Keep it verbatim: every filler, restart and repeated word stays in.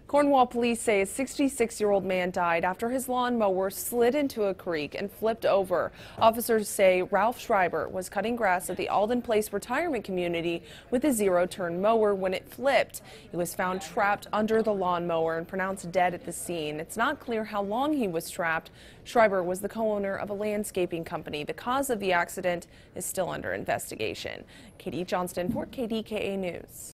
Cornwall police say a sixty-six-year-old man died after his lawnmower slid into a creek and flipped over. Officers say Ralph Schreiber was cutting grass at the Alden Place retirement community with a zero-turn mower when it flipped. He was found trapped under the lawnmower and pronounced dead at the scene. It's not clear how long he was trapped. Schreiber was the co-owner of a landscaping company. The cause of the accident is still under investigation. Katie Johnston for K D K A News.